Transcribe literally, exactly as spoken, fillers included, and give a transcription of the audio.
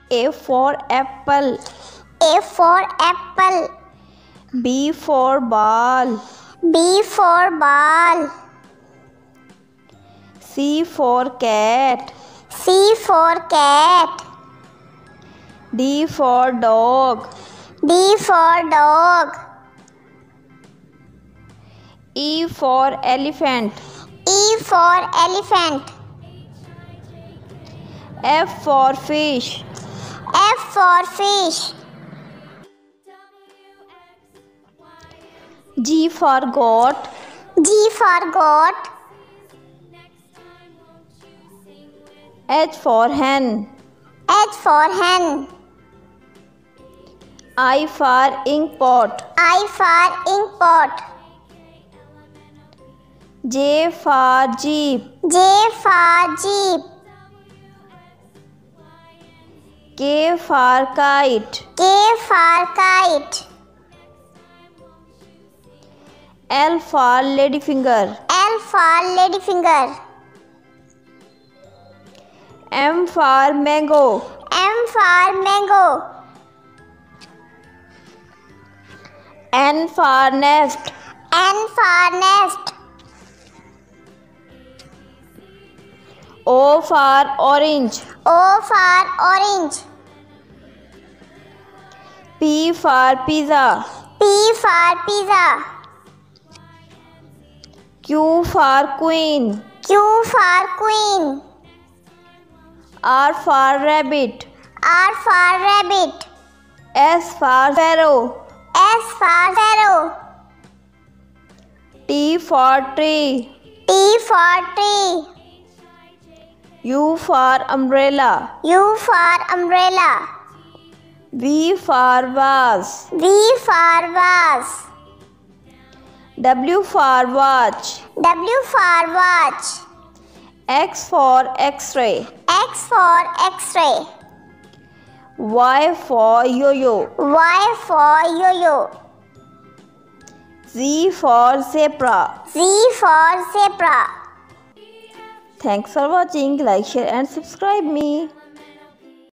A for apple. A for apple. B for ball. B for ball. C for cat. C for cat. D for dog. D for dog. E for elephant. E for elephant. F for fish. F for fish. G for goat. G for goat. H for hen. H for hen. I for ink pot. I for ink pot. J for jeep. J for jeep. K for kite. K for kite. L for ladyfinger. L for ladyfinger. M for mango. M for mango. N for nest. N for nest. O for orange. O for orange. P for pizza. P for pizza. Q for queen. Q for queen. R for rabbit. R for rabbit. S for sparrow. S for sparrow. T for tree. T for tree. U for umbrella. U for umbrella. V for vase. V for vase. W for watch. W for watch. X for X-ray. X for X-ray. Y for yo-yo. Y for yo-yo. Z for zebra. Z for zebra. Thanks for watching. Like, share and subscribe me.